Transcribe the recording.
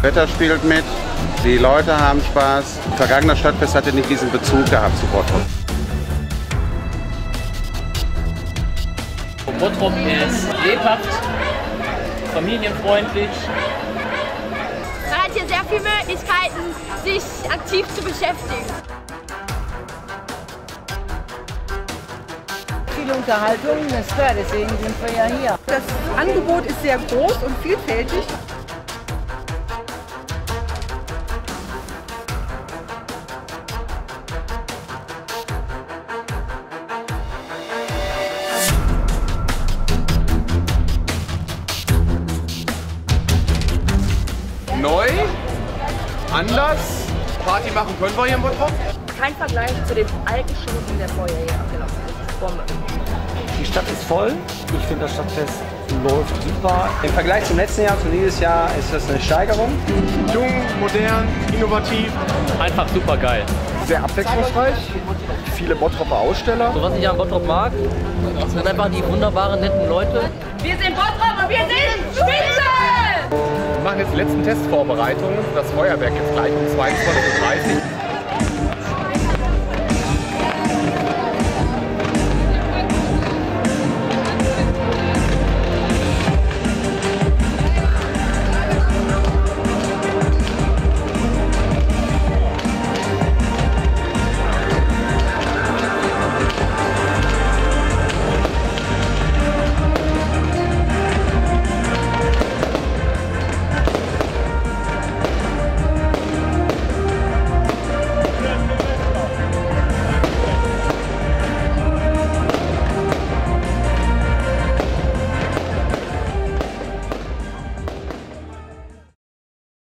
Wetter spielt mit, die Leute haben Spaß. Vergangenes Stadtfest hatte nicht diesen Bezug gehabt zu Bottrop. Bottrop ist lebhaft, familienfreundlich. Man hat hier sehr viele Möglichkeiten, sich aktiv zu beschäftigen. Viel Unterhaltung, das wäre, deswegen sind wir ja hier. Das Angebot ist sehr groß und vielfältig. Neu, anders, Party machen können wir hier in Bottrop. Kein Vergleich zu den alten Shows, die der vorher hier abgelaufen ist. Das ist Bombe. Die Stadt ist voll. Ich finde, das Stadtfest läuft super. Im Vergleich zum letzten Jahr, zu dieses Jahr, ist das eine Steigerung. Jung, modern, innovativ. Einfach super geil. Sehr abwechslungsreich. Viele Bottroper Aussteller. So, was ich an Bottrop mag, sind einfach die wunderbaren, netten Leute. Wir sind Bottrop und wir sind Spitze! Wir machen jetzt die letzten Testvorbereitungen. Das Feuerwerk jetzt gleich um 22:30 Uhr.